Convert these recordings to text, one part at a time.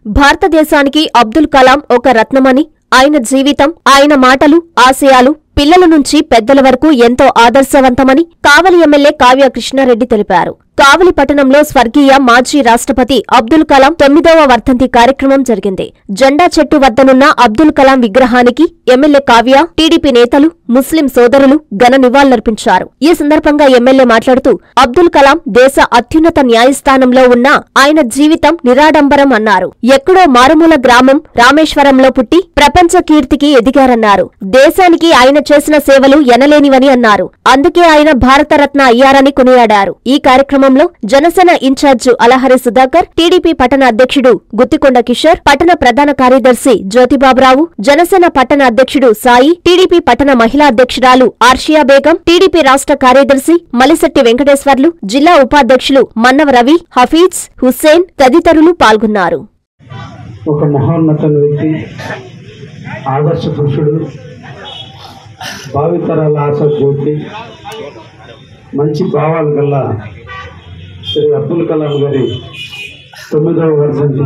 భారతదేశానికి అబ్దుల్ కలాం ఒక రత్నమని, ఆయన జీవితం, ఆయన మాటలు, ఆశయాలు పిల్లల నుంచి పెద్దల వరకు ఎంతో ఆదర్శవంతమని కావలి ఎమ్మెల్యే కావ్య కృష్ణారెడ్డి తెలిపారు. కావలి పట్టణంలో స్వర్గీయ మాజీ రాష్ట్రపతి అబ్దుల్ కలాం 9వ వర్ధంతి కార్యక్రమం జరిగింది. జెండా చెట్టు వద్దనున్న అబ్దుల్ కలాం విగ్రహానికి ఎమ్మెల్యే కావ్య, టీడీపీ నేతలు, ముస్లిం సోదరులు ఘన నివాళులర్పించారు. ఈ సందర్భంగా ఎమ్మెల్యే మాట్లాడుతూ అబ్దుల్ కలాం దేశ అత్యున్నత న్యాయస్థానంలో ఉన్న ఆయన జీవితం నిరాడంబరం అన్నారు. ఎక్కడో మారుమూల గ్రామం రామేశ్వరంలో పుట్టి ప్రపంచ కీర్తికి ఎదిగారన్నారు. దేశానికి ఆయన చేసిన సేవలు ఎనలేనివని అన్నారు. అందుకే ఆయన భారతరత్న అయ్యారని కొనియాడారు. ఈ కార్యక్రమంలో జనసేన ఇన్ఛార్జి అలహరి సుధాకర్, టీడీపీ పట్టణ అధ్యక్షుడు గుత్తికొండ కిషోర్, పట్టణ ప్రధాన కార్యదర్శి జ్యోతిబాబురావు, జనసేన పట్టణ అధ్యక్షుడు సాయి, టీడీపీ పట్టణ మహిళా అధ్యక్షురాలు ఆర్షియా బేగం, టీడీపీ రాష్ట్ర కార్యదర్శి మలిశెట్టి వెంకటేశ్వర్లు, జిల్లా ఉపాధ్యక్షులు మన్నవ రవి, హఫీజ్, హుస్సేన్ తదితరులు పాల్గొన్నారు. ఒక మహోన్నత వ్యక్తి, ఆదర్శ పురుషుడు, భావితరాల ఆశాజ్యోతి, మంచి భావాలు గల శ్రీ అబ్దుల్ కలాం గారి 9వ వర్ధంతి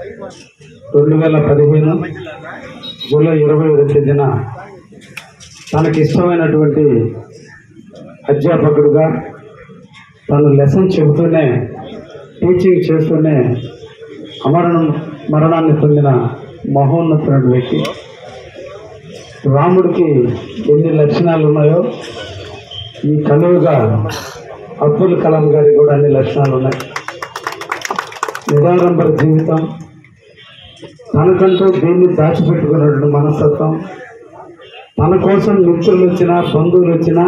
2015 జూలై 21వ తేదీన తనకి ఇష్టమైనటువంటి అధ్యాపకుడుగా తను లెసన్ చెబుతూనే, టీచింగ్ చేస్తూనే మరణాన్ని పొందిన మహోన్నతుడు వ్యక్తి. రాముడికి ఎన్ని లక్షణాలు ఉన్నాయో ఈ కలువుగా అబ్దుల్ కలాం గారికి కూడా అన్ని లక్షణాలు ఉన్నాయి. నిరాడంబర జీవితం, తనకంటూ దీన్ని దాచిపెట్టుకున్నటువంటి మనస్తత్వం, తన కోసం మిత్రులు వచ్చినా బంధువులు వచ్చినా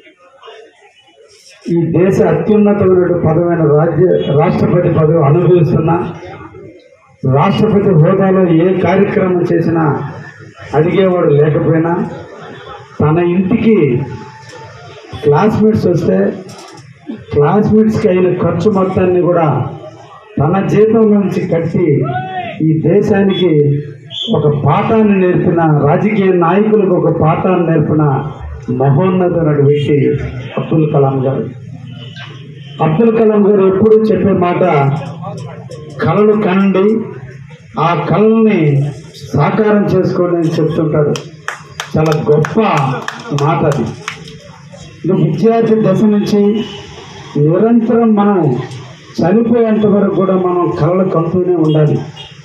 ఈ దేశ అత్యున్నతమైన పదమైన రాష్ట్రపతి పదవి అనుభవిస్తున్నా, రాష్ట్రపతి హోదాలో ఏ కార్యక్రమం చేసినా అడిగేవాడు లేకపోయినా, తన ఇంటికి క్లాస్మేట్స్ వస్తే క్లాస్మేట్స్కి అయిన ఖర్చు మొత్తాన్ని కూడా తన జీతం నుంచి కట్టి ఈ దేశానికి ఒక పాఠాన్ని నేర్పిన, రాజకీయ నాయకులకు ఒక పాఠాన్ని నేర్పిన మహోన్నతుడు వ్యక్తి అబ్దుల్ కలాం గారు. అబ్దుల్ కలాం గారు ఎప్పుడూ చెప్పే మాట, కలలు కనండి, ఆ కళల్ని సాకారం చేసుకోండి అని చెప్తుంటాడు. చాలా గొప్ప మాట అది. విద్యార్థి దశ నుంచి నిరంతరం మనం చనిపోయేంత వరకు కూడా మనం కళలు కంటూనే ఉండాలి.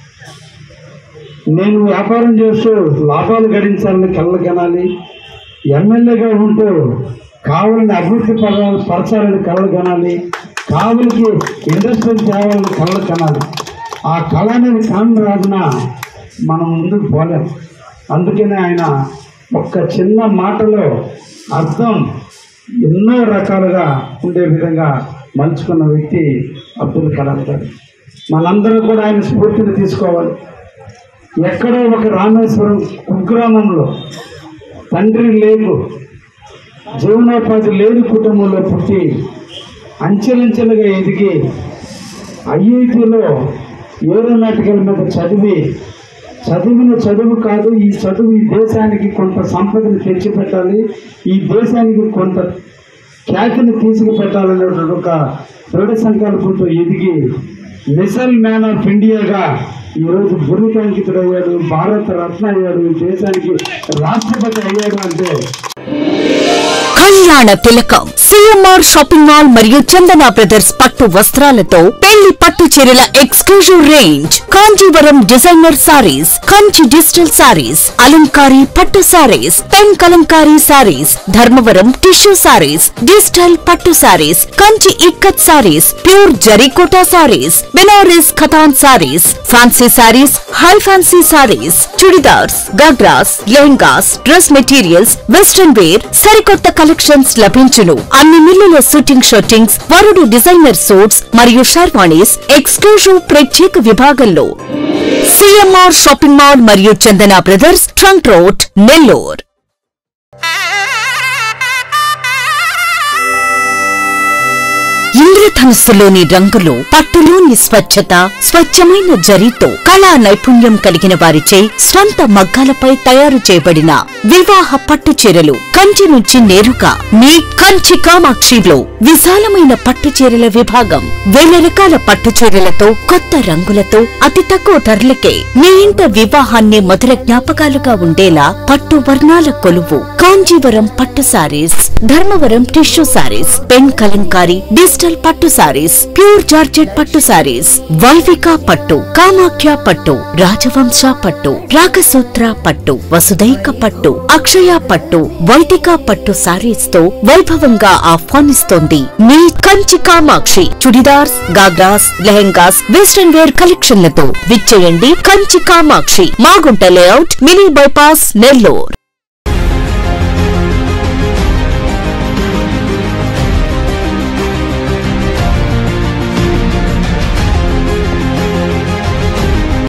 నేను వ్యాపారం చేస్తూ లాభాలు గడించాలని కళలు కనాలి, ఎమ్మెల్యేగా ఉంటూ కావలిని అభివృద్ధి పరచాలని కళలు కనాలి, కావలికి ఇండస్ట్రియల్ తేవాలని కళలు కనాలి. ఆ కళ అనేది కాని రాజున మనం ముందుకు పోలేం. అందుకనే ఆయన ఒక్క చిన్న మాటలో అర్థం ఎన్నో రకాలుగా ఉండే విధంగా మలుచుకున్న వ్యక్తి అబ్దుల్ కలాం గారు. మనందరూ కూడా ఆయన స్ఫూర్తిని తీసుకోవాలి. ఎక్కడో ఒక రామేశ్వరం కుగ్రామంలో తండ్రి లేదు, జీవనోపాధి లేని కుటుంబంలో పుట్టి అంచెలంచెలుగా ఎదిగి ఐఐటీలో ఏరోనాటికల్ మీద చదివిన చదువు కాదు, ఈ చదువు ఈ దేశానికి కొంత సంపదను తెచ్చిపెట్టాలి, ఈ దేశానికి కొంత ఖ్యాతిని తీసుకుపెట్టాలనేటువంటి ఒక దృఢ సంకల్పంతో ఎదిగి మిసైల్ మ్యాన్ ఆఫ్ ఇండియాగా ఈరోజు గురుకంకితుడయ్యాడు, భారత రత్న అయ్యాడు, దేశానికి రాష్ట్రపతి అయ్యాడు. అంటే కళ్యాణ తిలకం సిఎంఆర్ షాపింగ్ మాల్ మరియు చందన బ్రదర్స్ పట్టు వస్త్రాలతో పెళ్లి పట్టు చీరల exclusive range, Kanjeevaram designer saris, Kanchi digital saris, Alankari పట్టు saris, pen Kalamkari saris, Dharmavaram tissue saris, digital పట్టు saris, Kanchi ikkat saris, pure Zarikota saris, Banaras Katan saris, fancy saris, high fancy saris, churidars, ghagras, lehengas, dress materials, western wear, సరికొత్త కలెక్షన్స్ లభించును. అన్ని మిల్లుల షూటింగ్ షర్టింగ్స్, వరుడు డిజైనర్ సూట్స్ మరియు షర్వాణీస్ ఎక్స్క్లూజివ్ ప్రత్యేక విభాగంలో. సిఎంఆర్ షాపింగ్ మాల్ మరియు Chandana brothers, trunk road, Nellore. ఇంద్రధనుస్సులోని రంగులు, పట్టులోని స్వచ్ఛత, స్వచ్ఛమైన జరీతో కళా నైపుణ్యం కలిగిన వారిచే స్వంత మగ్గాలపై తయారు చేయబడిన వివాహ పట్టు చీరలు కంచి నుంచి నేరుగా మీ కంచి కామాక్షిలో విశాలమైన పట్టు చీరల విభాగం. వేల రకాల పట్టు చీరలతో, కొత్త రంగులతో, అతి తక్కువ ధరలకే మీ ఇంట వివాహాన్ని మధుర జ్ఞాపకాలుగా ఉండేలా పట్టు వర్ణాల కొలువు కాంజీవరం పట్టు saris, Dharmavaram tissue saris, pen Kalamkari digital పట్టు సారీస్, ప్యూర్ జార్జెట్ పట్టు సారీస్, వైవిక పట్టు, కామాఖ్య పట్టు, రాజవంశ పట్టు, రాగసూత్ర పట్టు, వసుదైక పట్టు, అక్షయ పట్టు, వైదిక పట్టు సారీస్ తో వైభవంగా ఆహ్వానిస్తోంది మీ కంచి కామాక్షి. చుడిదార్స్, గాగ్రాస్, లెహెంగాస్, వెస్టర్న్ వేర్ కలెక్షన్లతో విచ్చేయండి Kanchi Kamakshi, Magunta layout, mini bypass, Nellore.